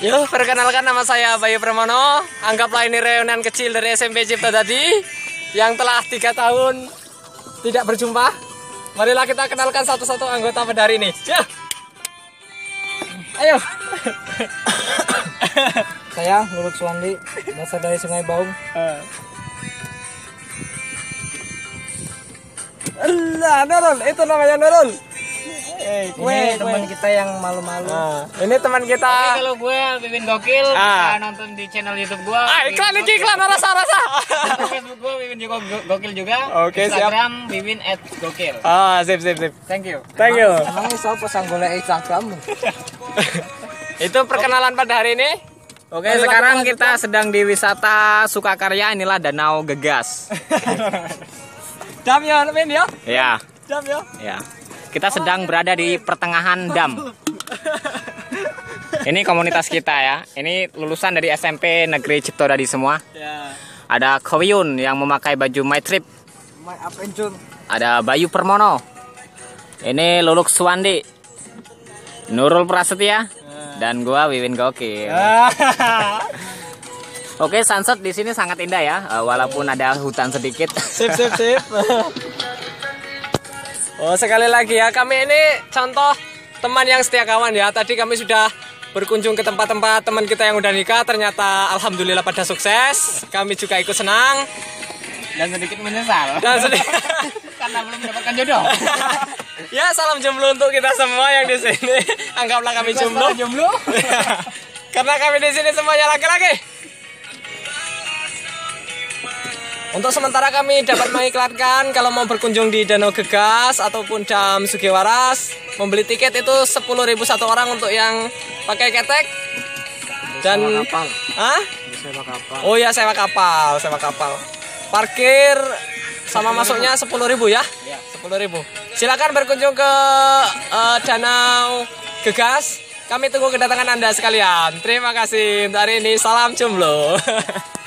Yo, perkenalkan nama saya Bayu Pramono. Anggaplah ini reunian kecil dari SMP Cipta Dadi yang telah 3 tahun tidak berjumpa. Marilah kita kenalkan satu-satu anggota pada hari ini. Ya. Ayo. Saya Nurul Suwandi, berasal dari Sungai Baung. Allah, Nurul, itu namanya Nurul. Ini teman kita yang malu-malu. Ini teman kita. Kalau gue Wiwin Gokil, bisa nonton di channel YouTube gue. Iklan rasa-rasa. Facebook gue Wiwin juga Gokil juga. Oke, Instagram Wiwin @gokil. Sip. Thank you. Emangnya siapa sang golek Instagram? Itu perkenalan pada hari ini. Oke, sekarang kita sedang di wisata Sukakarya. Inilah Danau Gegas. Dam ya, Min ya. Ya, Dam ya. ya. Kita sedang berada di pertengahan dam. Ini komunitas kita ya. Ini lulusan dari SMP Negeri Cipta Dadi semua. Ya. Ada Koyun yang memakai baju My Trip. My Adventure. Ada Bayu Pramono. Ini Luluk Suwandi. Nurul Prasetya. Dan gua Wiwin Gokil. Oke, sunset di sini sangat indah ya, walaupun ada hutan sedikit. Sip. Oh, sekali lagi ya, kami ini contoh teman yang setia kawan ya. Tadi kami sudah berkunjung ke tempat-tempat teman kita yang udah nikah. Ternyata alhamdulillah pada sukses. Kami juga ikut senang Dan sedikit menyesal. Karena belum mendapatkan jodoh. Ya, salam jomblo untuk kita semua yang di sini. Anggaplah kami jomblo. Karena kami di sini semuanya laki-laki. Untuk sementara kami dapat mengiklankan kalau mau berkunjung di Danau Gegas ataupun Dam Sugiwaras, membeli tiket itu 10.000 satu orang untuk yang pakai ketek. Dan Sewa kapal. Oh ya, sewa kapal. Parkir sama masuknya 10.000 ya? 10.000. Silakan berkunjung ke Danau Gegas. Kami tunggu kedatangan Anda sekalian. Terima kasih untuk hari ini. Salam jomblo.